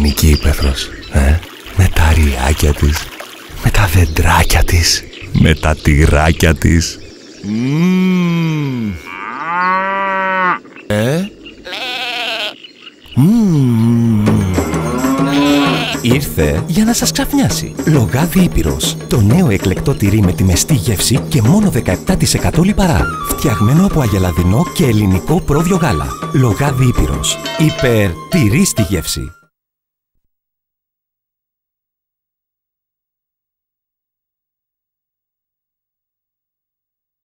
ελληνική ύπαιθρος, με τα ριάκια της, με τα δεντράκια της, με τα τυράκια της. Ήρθε για να σας ξαφνιάσει. Λογάδι Ήπειρος. Το νέο εκλεκτό τυρί με τη μεστή γεύση και μόνο 17% λιπαρά. Φτιαγμένο από αγελαδινό και ελληνικό πρόβιο γάλα. Λογάδι Ήπειρος. Υπερ τυρί στη γεύση.